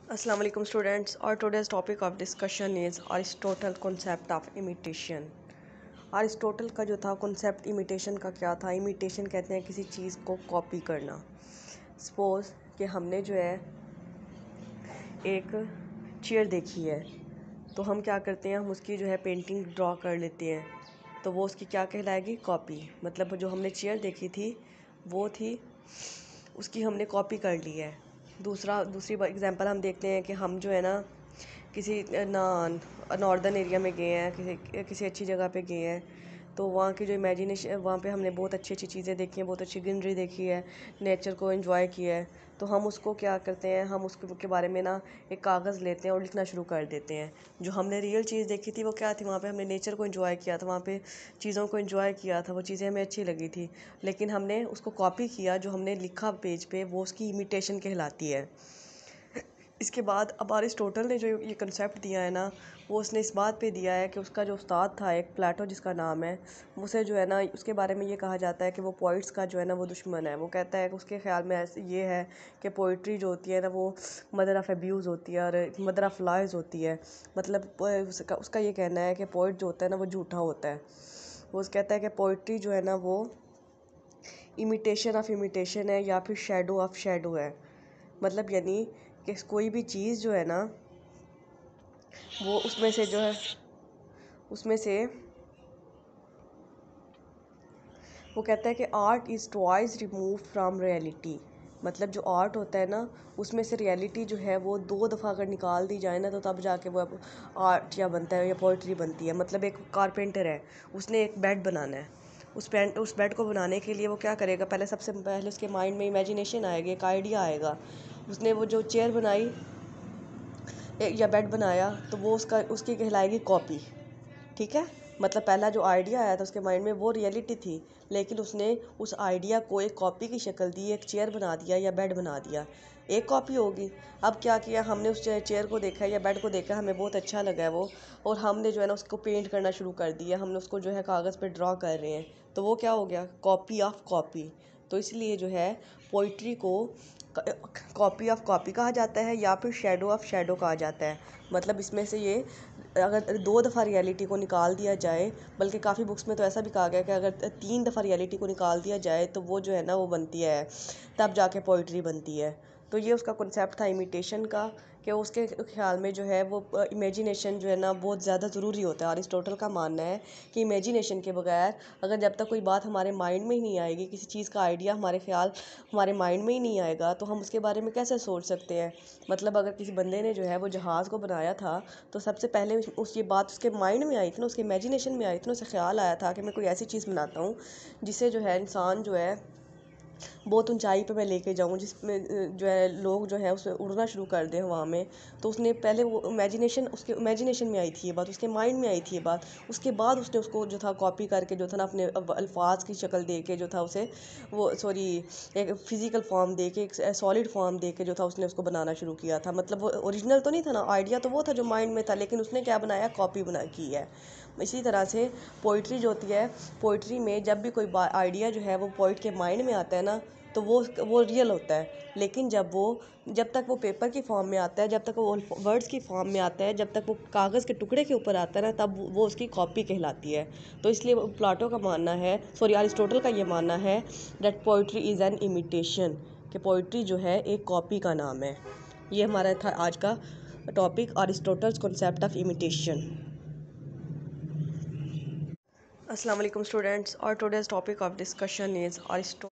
अस्सलाम वालेकुम स्टूडेंट्स और today's topic of discussion is Aristotle concept of imitation. Aristotle का जो था कॉन्सेप्ट इमिटेशन का क्या था। इमिटेशन कहते हैं किसी चीज़ को कॉपी करना। सपोज़ कि हमने जो है एक चेयर देखी है तो हम क्या करते हैं, हम उसकी जो है पेंटिंग ड्रॉ कर लेते हैं, तो वो उसकी क्या कहलाएगी, कॉपी। मतलब जो हमने चेयर देखी थी वो थी, उसकी हमने कॉपी कर ली है। दूसरी एग्जांपल हम देखते हैं कि हम जो है ना किसी नॉर्दर्न एरिया में गए हैं, किसी किसी अच्छी जगह पे गए हैं, तो वहाँ की जो इमेजिनेशन, वहाँ पे हमने बहुत अच्छी अच्छी चीज़ें देखी हैं, बहुत अच्छी ग्रीनरी देखी है, नेचर को एंजॉय किया है। तो हम उसको क्या करते हैं, हम उसके बारे में ना एक कागज़ लेते हैं और लिखना शुरू कर देते हैं। जो हमने रियल चीज़ देखी थी वो क्या थी, वहाँ पे हमने नेचर को एंजॉय किया था, वहाँ पे चीज़ों को एंजॉय किया था, वो चीज़ें हमें अच्छी लगी थी, लेकिन हमने उसको कॉपी किया। जो हमने लिखा पेज पे वो उसकी इमिटेशन कहलाती है। इसके बाद अब अरिस्टोटल ने जो ये कंसेप्ट दिया है ना, वो उसने इस बात पे दिया है कि उसका जो उस्ताद था एक प्लेटो जिसका नाम है, उसे जो है ना उसके बारे में ये कहा जाता है कि वो पोइट्स का जो है ना वो दुश्मन है। वो कहता है कि उसके ख्याल में ऐसे ये है कि पोइट्री जो होती है ना वो मदर ऑफ़ एब्यूज़ होती है और मदर ऑफ़ लाइज़ होती है। मतलब उसका ये कहना है कि पोइट जो होता है ना वो झूठा होता है। वो कहता है कि पोइट्री जो है ना वो इमिटेशन ऑफ इमिटेशन है या फिर शेडो ऑफ शेडो है। मतलब यानी कि कोई भी चीज़ जो है ना वो उसमें से जो है उसमें से वो कहता है कि art is twice remove from reality. मतलब जो आर्ट होता है ना उसमें से रियलिटी जो है वो 2 दफ़ा अगर निकाल दी जाए ना तो तब जाके वो आर्ट या बनता है या पोइट्री बनती है। मतलब एक कारपेंटर है, उसने एक बेड बनाना है। उस बेड को बनाने के लिए वो क्या करेगा, पहले सबसे पहले उसके माइंड में इमेजिनेशन आएगी, एक आइडिया आएगा। उसने वो जो चेयर बनाई या बेड बनाया तो वो उसकी कहलाएगी कॉपी। ठीक है। मतलब पहला जो आइडिया आया था उसके माइंड में वो रियलिटी थी, लेकिन उसने उस आइडिया को एक कॉपी की शक्ल दी, एक चेयर बना दिया या बेड बना दिया, एक कॉपी होगी। अब क्या किया हमने, उस चेयर को देखा या बेड को देखा, हमें बहुत अच्छा लगा है वो, और हमने जो है ना उसको पेंट करना शुरू कर दिया, हमने उसको जो है कागज़ पे ड्रॉ कर रहे हैं, तो वो क्या हो गया, कॉपी ऑफ कॉपी। तो इसलिए जो है पोइट्री को कॉपी ऑफ कॉपी कहा जाता है या फिर शेडो ऑफ शेडो कहा जाता है। मतलब इसमें से ये अगर 2 दफ़ा रियलिटी को निकाल दिया जाए, बल्कि काफ़ी बुक्स में तो ऐसा भी कहा गया कि अगर 3 दफ़ा रियलिटी को निकाल दिया जाए तो वो जो है ना वो बनती है, तब जाके पोइट्री बनती है। तो ये उसका कॉन्सेप्ट था इमिटेशन का, कि उसके ख्याल में जो है वो इमेजिनेशन जो है ना बहुत ज़्यादा ज़रूरी होता है। अरिस्टोटल का मानना है कि इमेजिनेशन के बगैर, अगर जब तक कोई बात हमारे माइंड में ही नहीं आएगी, किसी चीज़ का आइडिया हमारे ख्याल हमारे माइंड में ही नहीं आएगा, तो हम उसके बारे में कैसे सोच सकते हैं। मतलब अगर किसी बंदे ने जो है वो जहाज़ को बनाया था, तो सबसे पहले उस ये बात उसके माइंड में आई थी ना, उसके इमेजिनेशन में आई थी ना, उसे ख्याल आया था कि मैं कोई ऐसी चीज़ बनाता हूँ जिससे जो है इंसान जो है बहुत ऊंचाई पे मैं लेके जाऊँ, जिसमें जो है लोग जो है उसमें उड़ना शुरू कर दें हवा में। तो उसने पहले वो इमेजिनेशन, उसके इमेजिनेशन में आई थी ये बात, उसके माइंड में आई थी ये बात। उसके बाद उसने उसको जो था कॉपी करके जो था ना अपने अल्फाज की शक्ल दे के जो था उसे वो सॉरी एक फिज़िकल फॉर्म दे के, एक सॉलिड फॉर्म दे के जो था उसने उसको बनाना शुरू किया था। मतलब वो ओरिजिनल तो नहीं था ना, आइडिया तो वो था जो माइंड में था, लेकिन उसने क्या बनाया, कॉपी बना की है। इसी तरह से पोइट्री जो होती है, पोइट्री में जब भी कोई आइडिया जो है वो पोइट के माइंड में आता है ना, तो वो रियल होता है। लेकिन जब तक वो पेपर की फॉर्म में आता है, जब तक वो वर्ड्स की फॉर्म में आता है, जब तक वो कागज़ के टुकड़े के ऊपर आता है ना, तब वो उसकी कॉपी कहलाती है। तो इसलिए प्लाटो का मानना है, सॉरी अरिस्टोटल का ये मानना है that poetry is an imitation, कि पोइट्री जो है एक कॉपी का नाम है। ये हमारा था आज का topic, Aristotle's concept of imitation. अस्सलाम वालेकुम स्टूडेंट्स और today's topic of discussion is Aristo